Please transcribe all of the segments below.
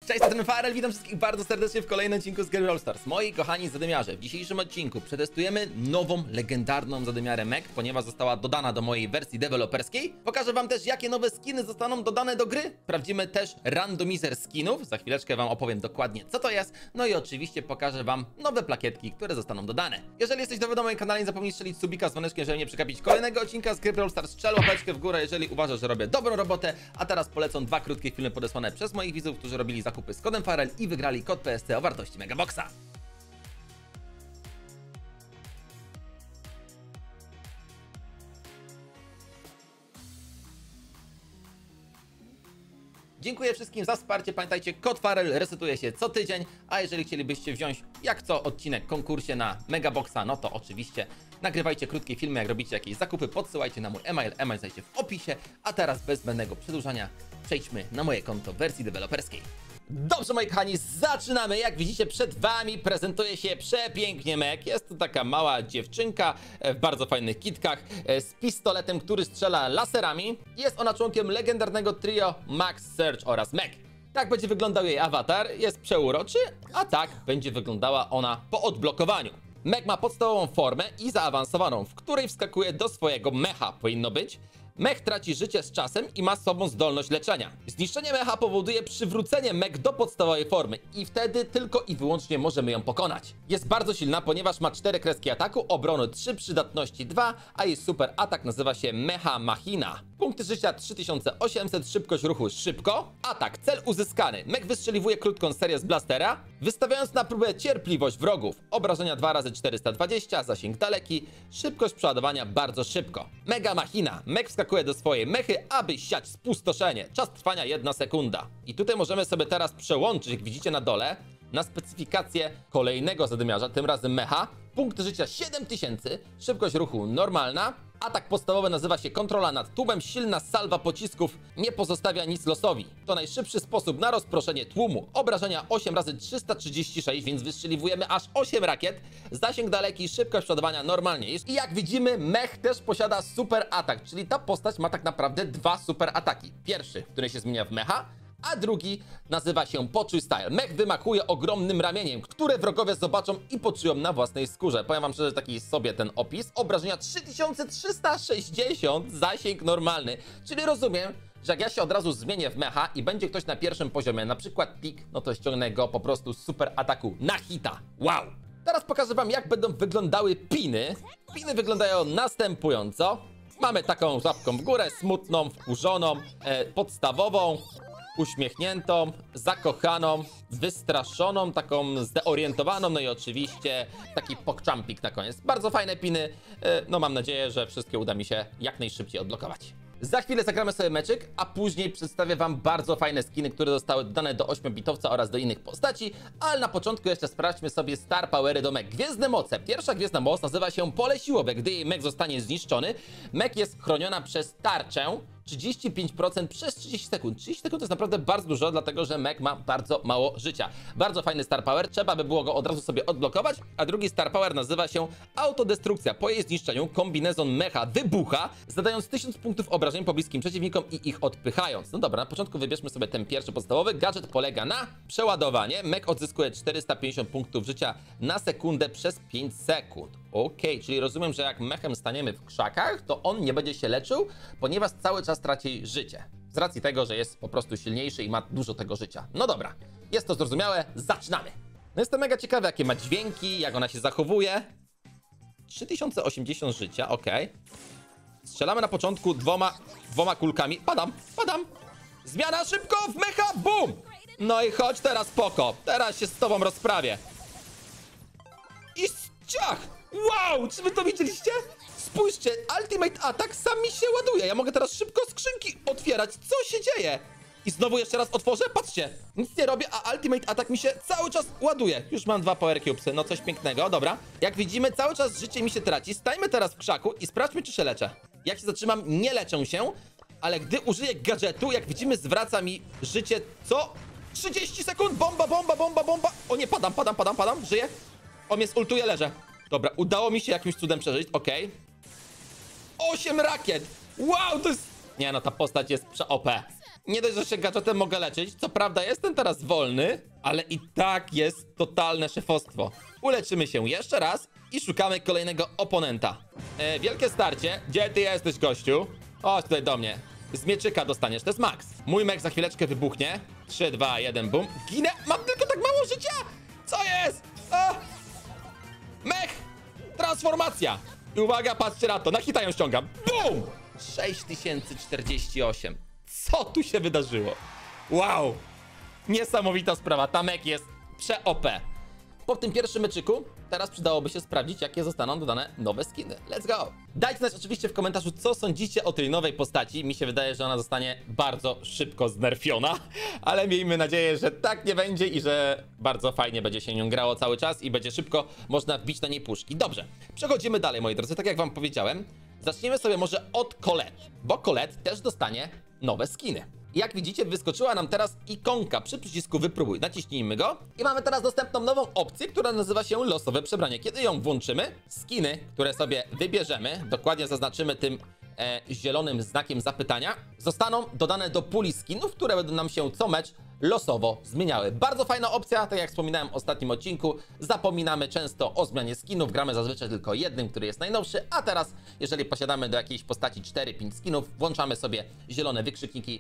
Cześć, jestem Farel, witam wszystkich bardzo serdecznie w kolejnym odcinku z gry Brawl Stars. Moi kochani zadymiarze, w dzisiejszym odcinku przetestujemy nową, legendarną zadymiarę Meg, ponieważ została dodana do mojej wersji deweloperskiej. Pokażę wam też, jakie nowe skiny zostaną dodane do gry. Sprawdzimy też randomizer skinów, za chwileczkę wam opowiem dokładnie, co to jest. No i oczywiście pokażę wam nowe plakietki, które zostaną dodane. Jeżeli jesteś nowy na moim kanale, nie zapomnij strzelić subika z dzwoneczkiem, żeby nie przegapić kolejnego odcinka z gry Brawl Stars. Strzel łapeczkę w górę, jeżeli uważasz, że robię dobrą robotę. A teraz polecą dwa krótkie filmy podesłane przez moich widzów, którzy robili zakupy z kodem Farel i wygrali kod PSC o wartości Megaboxa. Dziękuję wszystkim za wsparcie. Pamiętajcie, kod Farel resetuje się co tydzień, a jeżeli chcielibyście wziąć jak co odcinek w konkursie na Megaboxa, no to oczywiście nagrywajcie krótkie filmy, jak robicie jakieś zakupy, podsyłajcie na mój e-mail znajdziecie w opisie, a teraz bez zbędnego przedłużania przejdźmy na moje konto w wersji deweloperskiej. Dobrze, moi kochani, zaczynamy. Jak widzicie, przed wami prezentuje się przepięknie Meg. Jest to taka mała dziewczynka w bardzo fajnych kitkach z pistoletem, który strzela laserami. Jest ona członkiem legendarnego trio Max, Surge oraz Meg. Tak będzie wyglądał jej awatar, jest przeuroczy, a tak będzie wyglądała ona po odblokowaniu. Meg ma podstawową formę i zaawansowaną, w której wskakuje do swojego mecha, powinno być. Mech traci życie z czasem i ma z sobą zdolność leczenia. Zniszczenie mecha powoduje przywrócenie Meg do podstawowej formy i wtedy tylko i wyłącznie możemy ją pokonać. Jest bardzo silna, ponieważ ma 4 kreski ataku, obrony 3, przydatności 2, a jej super atak nazywa się Mecha Machina. Punkty życia 3800, szybkość ruchu szybko, atak, cel uzyskany. Meg wystrzeliwuje krótką serię z blastera, wystawiając na próbę cierpliwość wrogów. Obrażenia 2 razy 420, zasięg daleki, szybkość przeładowania bardzo szybko. Mega Machina. Meg wskakuje do swojej mechy, aby siać spustoszenie. Czas trwania 1 sekunda. I tutaj możemy sobie teraz przełączyć, jak widzicie na dole, na specyfikację kolejnego zadymiarza, tym razem mecha. Punkty życia 7000, szybkość ruchu normalna. Atak podstawowy nazywa się kontrola nad tłumem, silna salwa pocisków nie pozostawia nic losowi. To najszybszy sposób na rozproszenie tłumu. Obrażenia 8 razy 336, więc wystrzeliwujemy aż 8 rakiet. Zasięg daleki, szybkość przeładowania normalnie. I jak widzimy, mech też posiada super atak, czyli ta postać ma tak naprawdę 2 super ataki. Pierwszy, który się zmienia w mecha, a drugi nazywa się Poczuj Style. Mech wymakuje ogromnym ramieniem, które wrogowie zobaczą i poczują na własnej skórze. Powiem wam szczerze, taki jest sobie ten opis. Obrażenia 3360, zasięg normalny. Czyli rozumiem, że jak ja się od razu zmienię w mecha i będzie ktoś na pierwszym poziomie, na przykład pik, no to ściągnę go po prostu z super ataku na hita. Wow! Teraz pokażę wam, jak będą wyglądały piny. Piny wyglądają następująco. Mamy taką łapką w górę, smutną, wkurzoną, podstawową, uśmiechniętą, zakochaną, wystraszoną, taką zdeorientowaną, no i oczywiście taki pokczampik na koniec. Bardzo fajne piny, no mam nadzieję, że wszystkie uda mi się jak najszybciej odblokować. Za chwilę zagramy sobie meczyk, a później przedstawię wam bardzo fajne skiny, które zostały dodane do 8-bitowca oraz do innych postaci, ale na początku jeszcze sprawdźmy sobie Star Powery do Meg. Gwiezdne moce. Pierwsza gwiezdna moc nazywa się Pole Siłowe. Gdy jej Meg zostanie zniszczony, Meg jest chroniona przez tarczę 35% przez 30 sekund. 30 sekund to jest naprawdę bardzo dużo, dlatego że Meg ma bardzo mało życia. Bardzo fajny Star Power, trzeba by było go od razu sobie odblokować, a drugi Star Power nazywa się Autodestrukcja. Po jej zniszczeniu kombinezon mecha wybucha, zadając 1000 punktów obrażeń pobliskim przeciwnikom i ich odpychając. No dobra, na początku wybierzmy sobie ten pierwszy podstawowy. Gadżet polega na przeładowanie. Meg odzyskuje 450 punktów życia na sekundę przez 5 sekund. Okej, czyli rozumiem, że jak mechem staniemy w krzakach, to on nie będzie się leczył, ponieważ cały czas traci życie. Z racji tego, że jest po prostu silniejszy i ma dużo tego życia. No dobra, jest to zrozumiałe, zaczynamy. No jestem mega ciekawy, jakie ma dźwięki, jak ona się zachowuje. 3080 życia, okej. Strzelamy na początku dwoma kulkami. Padam. Zmiana szybko w mecha, bum! No i chodź teraz, Poko. Teraz się z tobą rozprawię. I ciach! Wow, czy wy to widzieliście? Spójrzcie, Ultimate Attack sam mi się ładuje. Ja mogę teraz szybko skrzynki otwierać. Co się dzieje? I znowu jeszcze raz otworzę? Patrzcie, nic nie robię, a Ultimate Attack mi się cały czas ładuje. Już mam 2 Power Cubesy, no coś pięknego, dobra. Jak widzimy, cały czas życie mi się traci. Stańmy teraz w krzaku i sprawdźmy, czy się leczę. Jak się zatrzymam, nie leczę się, ale gdy użyję gadżetu, jak widzimy, zwraca mi życie co? 30 sekund, bomba. O nie, padam, żyję. On mnie zultuje, leżę. Dobra, udało mi się jakimś cudem przeżyć, okej. 8 rakiet! Wow, to jest... Nie no, ta postać jest prze-OP. Nie dość, że się gadżetem mogę leczyć, co prawda jestem teraz wolny, ale i tak jest totalne szefostwo. Uleczymy się jeszcze raz i szukamy kolejnego oponenta. Wielkie starcie. Gdzie ty jesteś, gościu? Chodź tutaj do mnie. Z mieczyka dostaniesz, to jest max. Mój mech za chwileczkę wybuchnie. 3, 2, 1, bum. Ginę, mam tylko tak mało życia! Co jest? A! Mech! Transformacja! I uwaga, patrzcie na to, na hita ją ściągam. BUM! 6048. Co tu się wydarzyło? Wow! Niesamowita sprawa, ta mech jest prze-OP. Po tym pierwszym meczyku teraz przydałoby się sprawdzić, jakie zostaną dodane nowe skiny. Let's go! Dajcie znać oczywiście w komentarzu, co sądzicie o tej nowej postaci. Mi się wydaje, że ona zostanie bardzo szybko znerfiona, ale miejmy nadzieję, że tak nie będzie i że bardzo fajnie będzie się nią grało cały czas i będzie szybko można wbić na niej puszki. Dobrze, przechodzimy dalej, moi drodzy. Tak jak wam powiedziałem, zaczniemy sobie może od Colette, bo Colette też dostanie nowe skiny. Jak widzicie, wyskoczyła nam teraz ikonka przy przycisku wypróbuj. Naciśnijmy go i mamy teraz dostępną nową opcję, która nazywa się losowe przebranie. Kiedy ją włączymy, skiny, które sobie wybierzemy, dokładnie zaznaczymy tym zielonym znakiem zapytania, zostaną dodane do puli skinów, które będą nam się co mecz losowo zmieniały. Bardzo fajna opcja, tak jak wspominałem w ostatnim odcinku, zapominamy często o zmianie skinów, gramy zazwyczaj tylko jednym, który jest najnowszy, a teraz, jeżeli posiadamy do jakiejś postaci 4-5 skinów, włączamy sobie zielone wykrzykniki,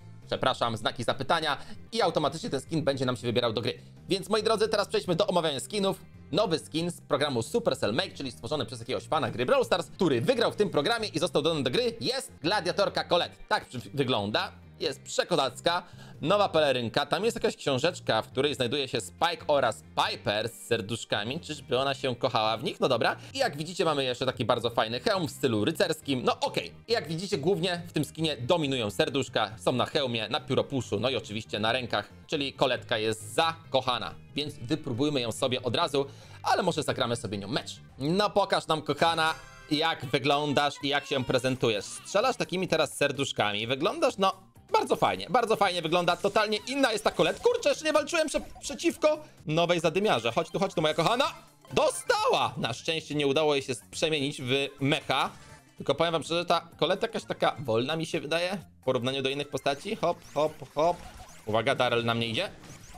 znaki zapytania i automatycznie ten skin będzie nam się wybierał do gry. Więc moi drodzy, teraz przejdźmy do omawiania skinów. Nowy skin z programu Supercell Make, czyli stworzony przez jakiegoś fana gry Brawl Stars, który wygrał w tym programie i został dodany do gry, jest gladiatorka Colette. Tak wygląda. Jest przekozacka, nowa pelerynka, tam jest jakaś książeczka, w której znajduje się Spike oraz Piper z serduszkami, czyżby ona się kochała w nich? No dobra. I jak widzicie, mamy jeszcze taki bardzo fajny hełm w stylu rycerskim, no okej. I jak widzicie, głównie w tym skinie dominują serduszka, są na hełmie, na pióropuszu, no i oczywiście na rękach, czyli Colette'ka jest zakochana, więc wypróbujmy ją sobie od razu, ale może zagramy sobie nią mecz. No pokaż nam, kochana, jak wyglądasz i jak się prezentujesz. Strzelasz takimi teraz serduszkami, wyglądasz, no, bardzo fajnie wygląda, totalnie inna jest ta Colette. Kurczę, jeszcze nie walczyłem przeciwko nowej zadymiarze. Chodź tu, moja kochana. Dostała! Na szczęście nie udało jej się przemienić w mecha. Tylko powiem wam szczerze, ta Colette jakaś taka wolna mi się wydaje w porównaniu do innych postaci. Hop, hop, hop. Uwaga, Darrell na mnie idzie.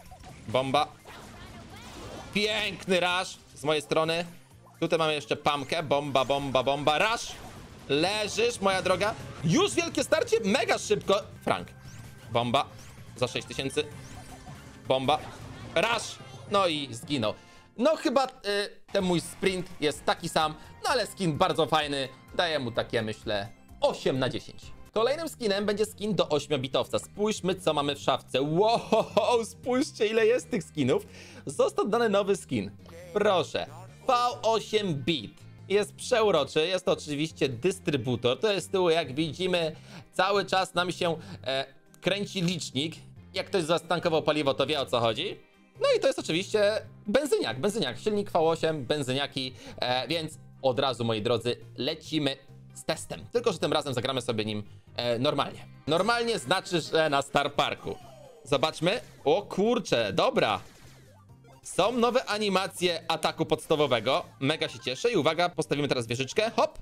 Bomba. Piękny rush z mojej strony. Tutaj mamy jeszcze Pamkę. Bomba, bomba, bomba. Rush! Leżysz, moja droga. Już wielkie starcie, mega szybko. Frank. Bomba. Za 6000. Bomba. Rush. No i zginął. No chyba ten mój sprint jest taki sam, no ale skin bardzo fajny. Daję mu takie, myślę, 8 na 10. Kolejnym skinem będzie skin do 8-bitowca. Spójrzmy, co mamy w szafce. Wow, spójrzcie, ile jest tych skinów. Został dany nowy skin. Proszę. V8 bit. Jest przeuroczy, jest to oczywiście dystrybutor. To jest z tyłu, jak widzimy, cały czas nam się kręci licznik. Jak ktoś zastankował paliwo, to wie, o co chodzi. No i to jest oczywiście benzyniak, silnik V8, benzyniaki, więc od razu, moi drodzy, lecimy z testem. Tylko że tym razem zagramy sobie nim normalnie. Normalnie znaczy, że na Star Parku. Zobaczmy. O kurczę, dobra. Są nowe animacje ataku podstawowego. Mega się cieszę. I uwaga, postawimy teraz wieżyczkę. Hop.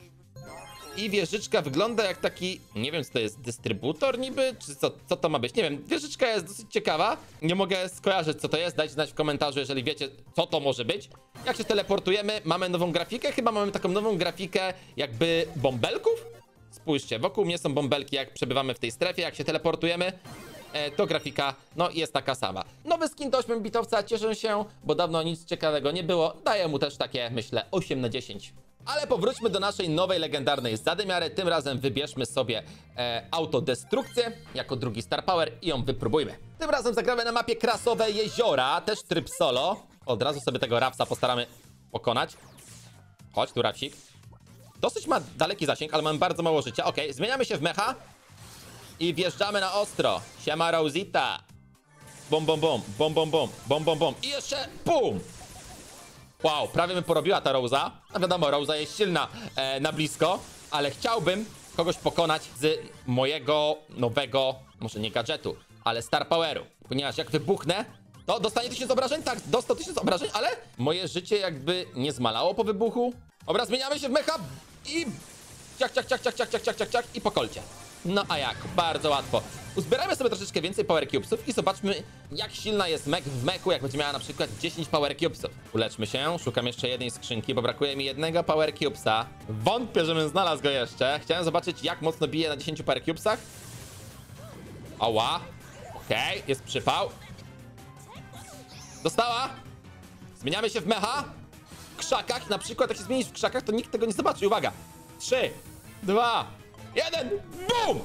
I wieżyczka wygląda jak taki, nie wiem, co to jest, dystrybutor niby? Czy co to ma być? Nie wiem, wieżyczka jest dosyć ciekawa. Nie mogę skojarzyć, co to jest. Dajcie znać w komentarzu, jeżeli wiecie, co to może być. Jak się teleportujemy, mamy nową grafikę. Chyba mamy taką nową grafikę jakby bąbelków. Spójrzcie, wokół mnie są bąbelki, jak przebywamy w tej strefie. Jak się teleportujemy, to grafika, no, jest taka sama. Nowy skin do 8-bitowca, cieszę się, bo dawno nic ciekawego nie było. Daję mu też takie, myślę, 8 na 10. Ale powróćmy do naszej nowej legendarnej zadymiary. Tym razem wybierzmy sobie autodestrukcję jako drugi Star Power i ją wypróbujmy. Tym razem zagramy na mapie Krasowe Jeziora, też tryb solo. Od razu sobie tego Rapsa postaramy pokonać. Chodź tu, Rapsik. Dosyć ma daleki zasięg, ale mamy bardzo mało życia. Okej, zmieniamy się w mecha i wjeżdżamy na ostro. Siema, Rosita. Bom, bom, bom, bom, bom, bom, bom, bom, bom. I jeszcze pum! Wow, prawie mi porobiła ta Rosa. No wiadomo, Rosa jest silna na blisko, ale chciałbym kogoś pokonać z mojego nowego, może nie gadżetu, ale Star Poweru. Ponieważ jak wybuchnę, to dostanie 1000 obrażeń. Tak, dostał 1000 obrażeń, ale moje życie jakby nie zmalało po wybuchu. Dobra, zmieniamy się w mecha i ciach, ciach, ciach, ciach, ciach, ciach, ciach, ciach, ciach i po kolcie. No a jak? Bardzo łatwo. Uzbieramy sobie troszeczkę więcej Power Cubesów i zobaczmy, jak silna jest mech w mechu, jak będzie miała na przykład 10 Power Cubesów. Uleczmy się, szukam jeszcze jednej skrzynki, bo brakuje mi jednego Power Cubesa. Wątpię, żebym znalazł go jeszcze. Chciałem zobaczyć, jak mocno bije na 10 Power Cubesach. Ała. Okej, jest przypał. Dostała. Zmieniamy się w mecha. W krzakach, na przykład jak się zmienisz w krzakach, to nikt tego nie zobaczy. Uwaga. 3, 2, 1, BUM!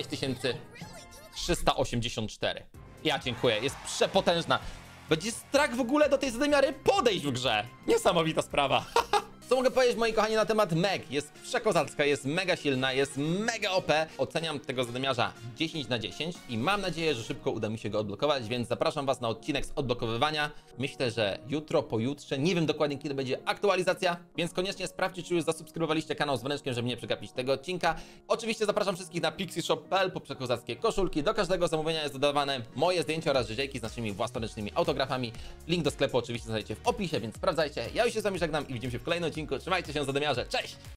6384. Ja dziękuję, jest przepotężna. Będzie strach w ogóle do tej zadymiary podejść w grze. Niesamowita sprawa. Co mogę powiedzieć, moi kochani, na temat Meg? Jest przekozacka, jest mega silna, jest mega OP. Oceniam tego zadymiarza 10 na 10 i mam nadzieję, że szybko uda mi się go odblokować, więc zapraszam was na odcinek z odblokowywania. Myślę, że jutro, pojutrze, nie wiem dokładnie kiedy będzie aktualizacja, więc koniecznie sprawdźcie, czy już zasubskrybowaliście kanał z dzwoneczkiem, żeby nie przegapić tego odcinka. Oczywiście zapraszam wszystkich na pixieshop.pl po przekozackie koszulki. Do każdego zamówienia jest dodawane moje zdjęcie oraz życiejki z naszymi własnoręcznymi autografami. Link do sklepu oczywiście znajdziecie w opisie, więc sprawdzajcie. Ja już się z wami żegnam i widzimy się w kolejnym odcinku. Trzymajcie się, zadymiarze. Cześć!